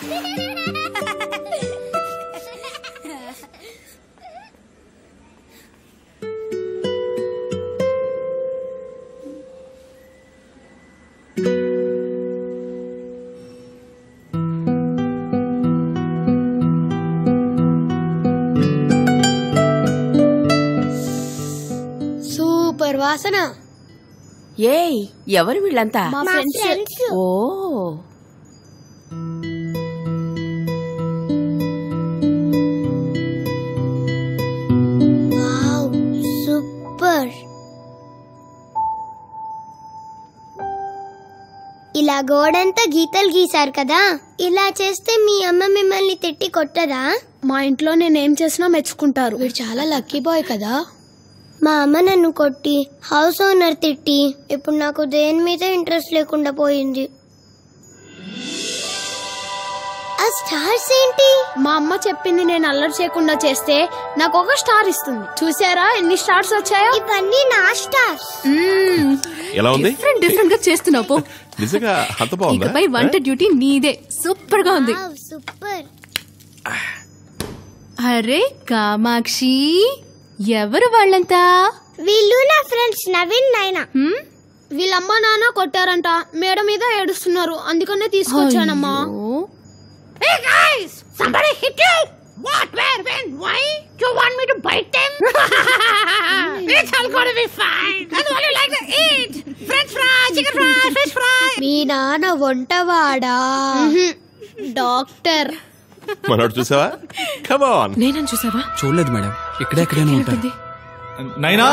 Super వాసన. ఏయ్, ఎవరు వీళ్ళంతా? మా ఫ్రెండ్స్. ఓ, వావ్, సూపర్. ఇలా గోడంతా గీతలు గీశారు కదా, ఇలా చేస్తే మీ అమ్మ మిమ్మల్ని తిట్టి కొట్టదా? మా ఇంట్లో నేనేం చేసినా మెచ్చుకుంటారు. వీడు చాలా లక్కీ బాయ్ కదా. మా అమ్మ నన్ను కొట్టి, హౌస్ ఓనర్ తిట్టి, ఇప్పుడు నాకు దేని మీద ఇంట్రెస్ట్ లేకుండా పోయింది. ఆ స్టార్స్ ఏంటి? మా అమ్మ చెప్పింది నేను అల్లరి చేయకుండా చేస్తే నాకు ఒక స్టార్ ఇస్తుంది. చూసారా ఎన్ని స్టార్స్ వచ్చాయో? ఇవన్నీ నా స్టార్స్. ఎలా ఉంది? డిఫరెంట్ గా చేస్తున్నావు. నిజంగా అంత బాగుందా? ఇకపై వంట డ్యూటీ నీదే. సూపర్ గా ఉంది. సూపర్. అరే కామాక్షి, ఎవరు వాళ్ళంతా? వీళ్ళు నా ఫ్రెండ్స్ నవీన్, నైనా. వీళ్ళమ్మ నాన్న కొట్టారంట, మేడ మీద ఏడుస్తున్నారు, అందుకనే తీసుకొచ్చానమ్మా. Hey guys! Somebody hit you! What? Where? When? Why? You want me to bite them? It's all gonna be fine. And what do you like to eat? French fry, chicken fry, fish fry. మీ నాన్న వంటవాడా? Doctor. మనోడు చూసావా? Come on. నేనని చూసావా? చూడలేదు madam, ఇక్కడెక్కడైనా ఉంటుంది. నైనా,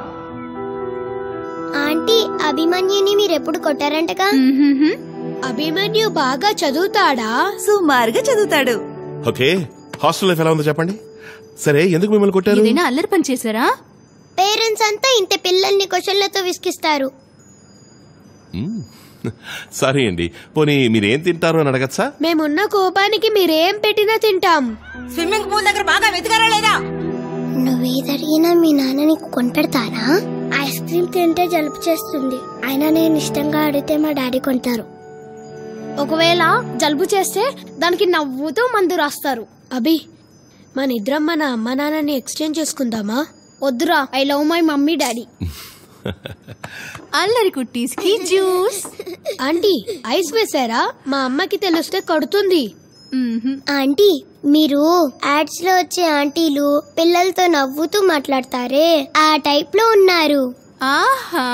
aunty, అభిమన్యుని మీరెప్పుడు కొట్టారంటగా? అభిమన్యు బాగా చదువుతాడా? సుమారుగా చదువుతాడు. ఓకే, హాస్టల్ లైఫ్ ఎలా ఉందో చెప్పండి. సరే, ఎందుకు మిమ్మల్ని కొట్టారు? ఏదైనా అల్లరి పని చేశారా? పేరెంట్స్ అంతా ఇంత పిల్లల్ని క్వశ్చన్లతో విసిగిస్తారు. సారీ అండి. పోనీ మీరేం తింటారు అని అడగచ్చా? మేమున్న కోపానికి మీరేం పెట్టినా తింటాం. స్విమ్మింగ్ పూల్ దగ్గర బాగా వెతకారా లేదా? నువ్వేదడిగినా మీ నాన్న నీకు కొనిపెడతారా? ఐస్ క్రీమ్ తింటే జలుబు చేస్తుంది, అయినా నేను ఇష్టంగా అడిగితే మా డాడీ కొంటారు. ఒకవేళ జలుబు చేస్తే దానికి నవ్వుతూ మందు రాస్తారు. అభి, మన ఇద్దరం మన అమ్మ నాన్నని ఎక్స్చేంజ్ చేసుకుందామా? వద్దురా, I love my mummy daddy. అల్లరి కుట్టీస్ కి జ్యూస్. ఆంటీ, ఐస్ వేసారా? మా అమ్మకి తెలిస్తే కొడుతుంది. ఆంటీ, మీరు యాడ్స్ లో వచ్చే ఆంటీలు పిల్లలతో నవ్వుతూ మాట్లాడతారే, ఆ టైప్ లో ఉన్నారు. ఆహా,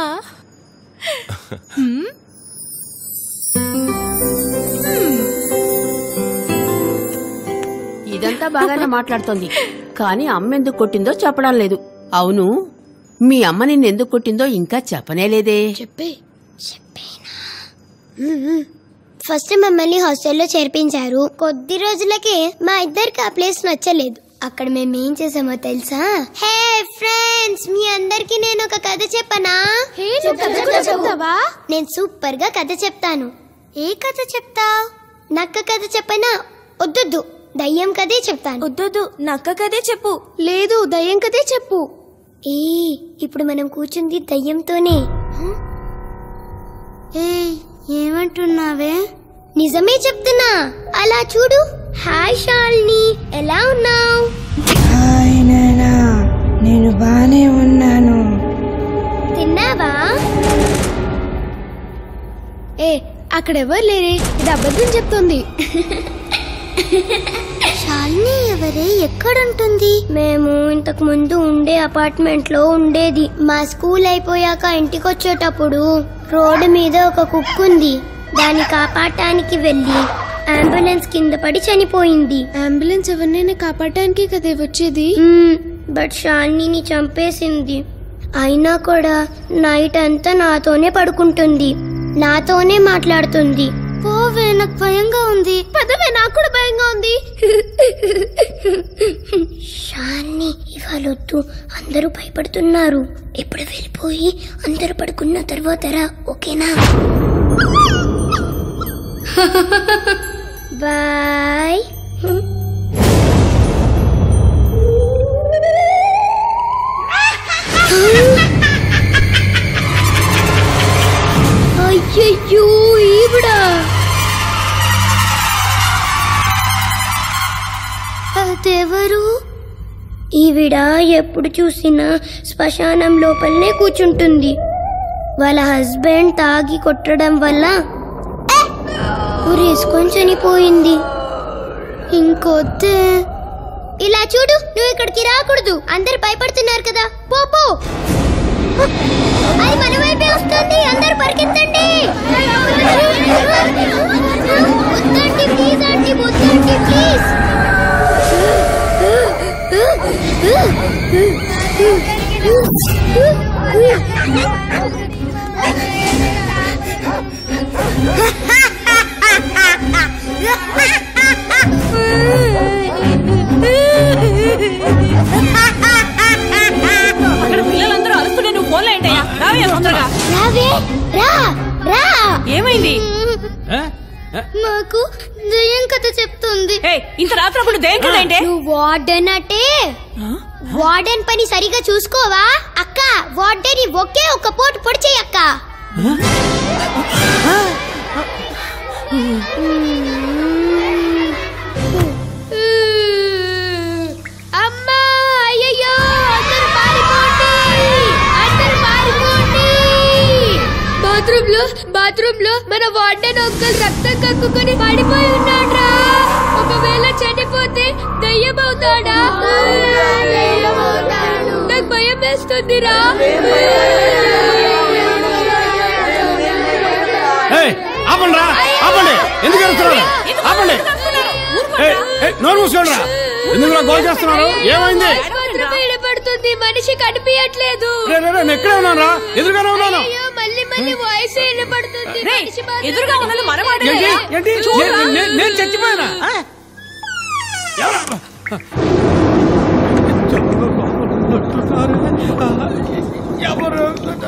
ఇదంతా బాగానే మాట్లాడుతోంది, కానీ అమ్మ ఎందుకు కొట్టిందో చెప్పడం లేదు. అవును, మీ అమ్మ నిన్నెందుకు కొట్టిందో ఇంకా చెప్పనేలేదే. ఫస్ట్ మమ్మల్ని హాస్టల్లో చేర్పించారు. కొద్ది రోజులకే మా ఇద్దరికి ఆ ప్లేస్ నచ్చలేదు. అక్కడ మేము ఏం చేసామో తెలుసా? హే ఫ్రెండ్స్, మీ అందరికి నేను ఒక కథ చెప్పనా? చెప్తావా? నేను సూపర్ గా కథ చెప్తాను. ఏ కథ చెప్తావ్? నక్క కథ చెప్పనా? వద్దొద్దు, దయ్యం కథే చెప్తాను. వద్దొద్దు, నక్క కథే చెప్పు. లేదు, దయ్యం కథే చెప్పు. ఇప్పుడు మనం కూర్చుంది దయ్యంతోనే. ఏమంటున్నావే? నిజమే చెప్తున్నా, అలా చూడు. హాయ్ శాలిని, ఎలా ఉన్నావు? హాయ్ నానా, నేను బానే ఉన్నాను. తిన్నావా? అక్కడెవరు లేరే, ఇది అబద్ధం చెప్తుంది. శాలిని ఎవరే? ఎక్కడుంటుంది? మేము ఇంతకు ముందు ఉండే అపార్ట్మెంట్ లో ఉండేది. మా స్కూల్ అయిపోయాక ఇంటికి వచ్చేటప్పుడు రోడ్డు మీద ఒక కుక్క ఉంది. దాన్ని కాపాడటానికి వెళ్లి అంబులెన్స్ కింద పడి చనిపోయింది. అంబులెన్స్ ఎవరినైనా కాపాడటానికి కదా వచ్చేది. బట్ శాలిని చంపేసింది. అయినా కూడా నైట్ అంతా నాతోనే పడుకుంటుంది, నాతోనే మాట్లాడుతుంది. పోవే, నాకు భయంగా ఉంది. పదవే, నాకు కూడా భయంగా ఉంది. శాలిని, ఇవాళ వద్దు, అందరూ భయపడుతున్నారు. ఇప్పుడు వెళ్ళిపోయి అందరూ పడుకున్న తర్వాత రా, ఓకేనా? బాయ్. అయ్యయ్యో, ఈవిడా? ఇదెవరు? ఈవిడ ఎప్పుడు చూసినా శ్మశానం లోపలనే కూర్చుంటుంది. వాళ్ళ హస్బెండ్ తాగి కొట్టడం వల్ల ఉరేసుకొని చనిపోయింది. ఇంకొద్దే. ఇలా చూడు, నువ్వు ఇక్కడికి రాకూడదు. అందరు భయపడుతున్నారు కదా. పో. అది మన వైపే వస్తుంది. అందరు పరిగెత్తండి. వద్దండి ప్లీజ్ ఆంటీ, వద్దండి ప్లీజ్. పిల్లలందరూ అరుస్తుంటే నువ్వు ఫోన్లో ఏంటయ్యా? రావే తొందరగా. ఏమైంది? మాకు దయ్యం కథ చెప్తుంది. ఇంత రాత్రప్పుడు దయ్యం కథ ఏంటే? నువ్వు వార్డెన్ అంటే వార్డెన్ పని సరిగా చూసుకోవా అక్క? వార్డెన్ ఒకే ఒక పోటు పొడిచేయి అక్క. అమ్మా అయ్యయ్యో, అందరూ పారిపోండి, అందరూ పారిపోండి. బాత్రూమ్ లో మన వార్డెన్ ఒక్కరు రక్తం కక్కుకొని పడిపోయి ఉన్నాడ్రా. ఒకవేళ చనిపోతే దయ్యం అవుతాడా? నాకు భయం వేస్తుందిరా. ఎందుకు నోరు మూసుకోండి. ఎందుకు గోల్ చేస్తున్నారు? ఏమైంది? పడుతుంది, మనిషి కనిపించట్లేదు. నేను ఎక్కడే ఉన్నాను రా, ఎదురుగానే ఉన్నాను. మళ్ళీ వాయిస్ వినపడుతుంది. ఎదురుగా ఉన్నది మనవాడే. నేను చచ్చిపోయానా? ఎవరు?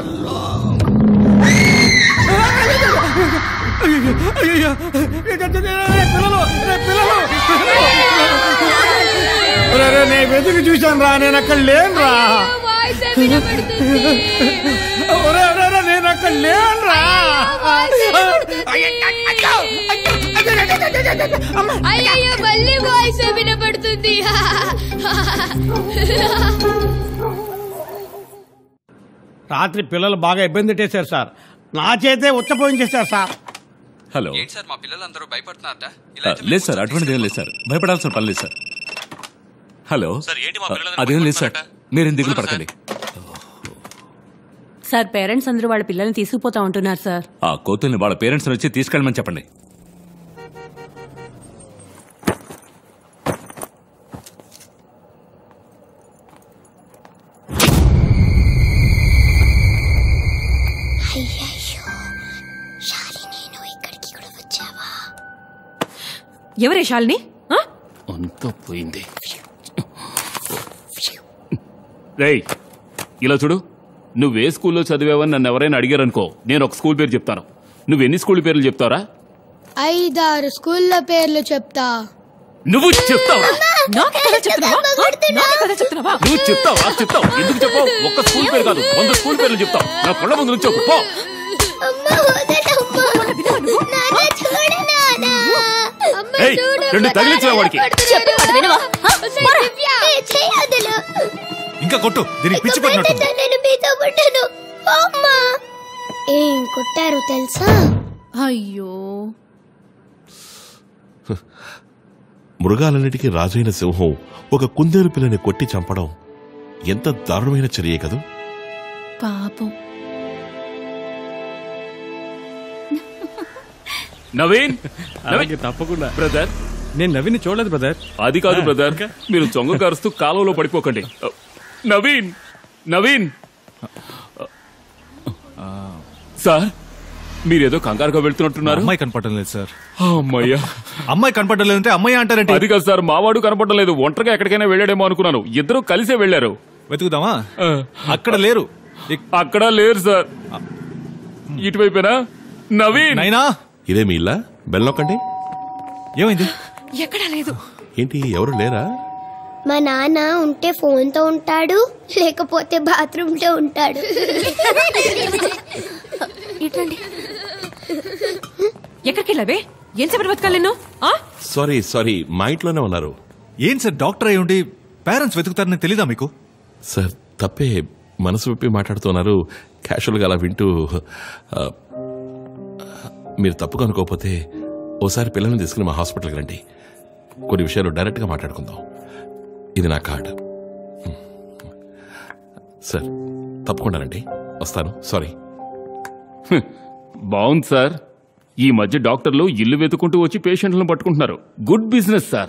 నేను వెతుకు చూశాను రా, నేను అక్కడ లేను రా. నేను అక్కడ లేను రా. అయ్యో మళ్ళీ వాయిస్ వినపడుతుంది. రాత్రి పిల్లలు బాగా ఇబ్బంది పెట్టేశారు సార్. నా చేతే ఉచ్చపోయించేశారు సార్. హలో సార్, మా పిల్లలందరూ భయపడుతున్నారట. లేదు సార్, అటువంటిది ఏం లేదు సార్. భయపడాల్సిన పని లేదు సార్. హలో అదేం లేదు సార్, మీరేం దిగులు పడకండి. సార్, పేరెంట్స్ అందరూ వాళ్ళ పిల్లల్ని తీసుకుపోతా ఉంటున్నారు సార్. ఆ కోతుల్ని వాళ్ళ పేరెంట్స్ వచ్చి తీసుకెళ్ళమని చెప్పండి. ఎవరే శాలిని? అంతా పోయింది. రేయ్, ఇలా చూడు, నువ్వే స్కూల్లో చదివావని నన్ను ఎవరైనా అడిగారనుకో, నేను ఒక స్కూల్ పేరు చెప్తాను. నువ్వెన్ని స్కూల్ పేర్లు చెప్తావరా? 5-6 స్కూళ్ళ పేర్లు చెప్తా. నువ్వు చెప్తావా? నువ్వు చెప్తావా? చెప్తావు. ఎందుకు చెప్పావు? ఒక్క స్కూల్ పేరు కాదు, 100 స్కూల్ పేర్లు చెప్తావు. నా కళ్ళ ముందు నుంచి పో. రెండు తగిలించిన వాడికి ఇంకా కొట్టు. పిచ్చి పట్టినట్టు. ఏం కొట్టారు తెలుసా? అయ్యో, మృగాలన్నిటికీ రాజైన సింహం ఒక కుందేలు పిల్లని కొట్టి చంపడం ఎంత దారుణమైన చర్యే కదూ. పాపం. నవీన్, తప్పకుండా బ్రదర్. నేను నవీన్ చూడలేదు బ్రదర్. అది కాదు బ్రదర్, మీరు చొంగ కారుస్తూ కాలంలో పడిపోకండి. నవీన్, నవీన్ సార్, మీరేదో కంగారుగా వెళ్తున్నట్టున్నారు. అమ్మాయి కనపడడం లేదు సార్. అమ్మయ్యా, అమ్మాయి కనపడడం లేదంటే అమ్మాయి అంటారంటే? అది కాదు సార్, మావాడు కనపడడం లేదు. ఒంటరిగా ఎక్కడికైనా వెళ్ళాడేమో అనుకున్నాను. ఇద్దరు కలిసే వెళ్లారు. వెతుకుదామా? అక్కడ లేరు. అక్కడ లేరు సార్. ఇటువైపేనా? నవీన్, నైనా, ఇదే మీ ఇల్లా? బెల్ నొక్కండి. ఏమైంది? ఎక్కడా లేదు. ఏంటి, ఎవరు లేరా? మా నాన్న ఉంటే ఫోన్ తో ఉంటాడు, లేకపోతే బాత్రూమ్ లో ఉంటాడు. ఎక్కడికి వెళ్ళావే? ఎంతసేపు బతకాలి? సారీ, మా ఇంట్లోనే ఉన్నారు. ఏం సార్ డాక్టర్ అయి ఉండి పేరెంట్స్ వెతుకుతారని తెలీదా మీకు? సార్ తప్పే, మనసు విప్పి మాట్లాడుతున్నారు. క్యాషువల్గా అలా వింటూ మీరు తప్పుగా అనుకోకపోతే ఓసారి పిల్లల్ని తీసుకుని మా హాస్పిటల్కి రండి. కొన్ని విషయాలు డైరెక్ట్గా మాట్లాడుకుందాం. ఇది నా కార్డు. సార్ తప్పకుండా రండి, వస్తాను. సారీ. బాగుంది సార్. ఈ మధ్య డాక్టర్లు ఇల్లు వెతుకుంటూ వచ్చి పేషెంట్లను పట్టుకుంటున్నారు. Good business sir.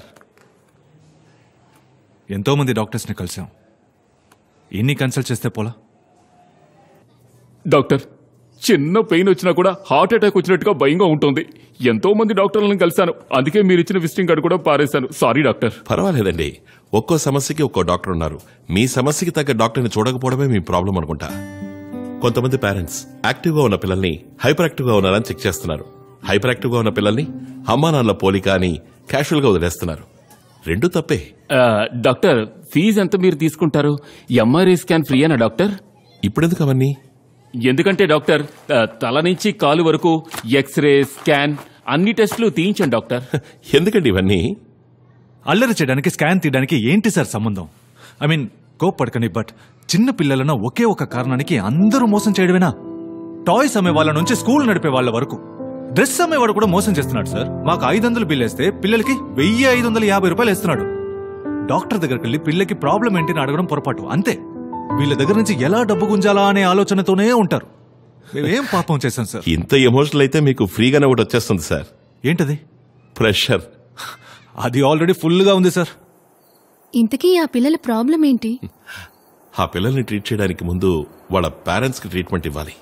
ఎంతో మంది డాక్టర్స్ని కలిసాం, ఎన్ని కన్సల్ట్ చేస్తే పోలా? డాక్టర్, చిన్న పెయిన్ వచ్చినా కూడా హార్ట్ అటాక్ వచ్చినట్టుగా భయంగా ఉంటుంది. ఎంతో మంది డాక్టర్లను కలిశాను, అందుకే మీరు ఇచ్చిన విజిటింగ్ కార్డు కూడా పారేశాను. Sorry doctor. పర్వాలేదండి, ఒక్కో సమస్యకి ఒక్కో డాక్టర్ ఉన్నారు. మీ సమస్యకి తగ్గ డాక్టర్ని చూడకపోవడమే మీ ప్రాబ్లం అనుకుంటా. కొంతమంది పేరెంట్స్ యాక్టివ్గా ఉన్న పిల్లల్ని హైపర్ యాక్టివ్గా ఉన్నారని చెక్ చేస్తున్నారు. హైపర్ యాక్టివ్గా ఉన్న పిల్లల్ని అమ్మా నాన్నల పోలిక అని క్యాషువల్గా వదిలేస్తున్నారు. రెండు తప్పే. డాక్టర్, ఫీజు ఎంత మీరు తీసుకుంటారు? ఎంఆర్ఐ స్కాన్ ఫ్రీ అనా డాక్టర్? ఇప్పుడెందుకు అవన్నీ? ఎందుకంటే డాక్టర్, తల నుంచి కాలు వరకు ఎక్స్రే, స్కాన్ అన్ని టెస్టులు తీయించండి డాక్టర్. ఎందుకండి ఇవన్నీ? అల్లరి చేయడానికి స్కాన్ తీయడానికి ఏంటి సార్ సంబంధం? ఐ మీన్ కోప్పడకని, బట్ చిన్న పిల్లలను ఒకే ఒక కారణానికి అందరూ మోసం చేయడమేనా? టాయ్స్ అమ్మే వాళ్ళ నుంచి స్కూల్ నడిపే వాళ్ళ వరకు డ్రెస్ అమ్మేవాడు కూడా మోసం చేస్తున్నాడు సార్. మాకు 500 బిల్ వేస్తే పిల్లలకి 1550 రూపాయలు వేస్తున్నాడు. డాక్టర్ దగ్గరికి వెళ్ళి పిల్లకి ప్రాబ్లం ఏంటి అడగడం పొరపాటు, అంతే. వీళ్ళ దగ్గర నుంచి ఎలా డబ్బు గుంజాలా అనే ఆలోచనతోనే ఉంటారు. మేమేం పాపం చేశాం సార్? ఇంత ఎమోషనల్ అయితే మీకు ఫ్రీగానే ఒకటి వచ్చేస్తుంది సార్. ఏంటది? ప్రెషర్. అది ఆల్రెడీ ఫుల్గా ఉంది సార్. ఇంతకీ ఆ పిల్లల ప్రాబ్లం ఏంటి? ఆ పిల్లల్ని ట్రీట్ చేయడానికి ముందు వాళ్ళ పేరెంట్స్కి ట్రీట్మెంట్ ఇవ్వాలి.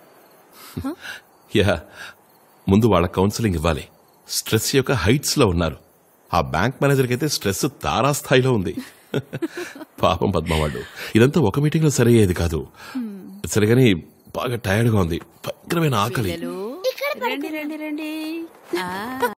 యా, ముందు వాళ్ళ కౌన్సిలింగ్ ఇవ్వాలి. స్ట్రెస్ యొక్క హైట్స్ లో ఉన్నారు. ఆ బ్యాంక్ మేనేజర్కి అయితే స్ట్రెస్ తారాస్థాయిలో ఉంది. పాపం పద్మవాడు. ఇదంతా ఒక మీటింగ్ లో సరయ్యేది కాదు. సరిగాని బాగా టైర్డ్ గా ఉంది, భయంకరమైన ఆకలి. రండి రండి రండి.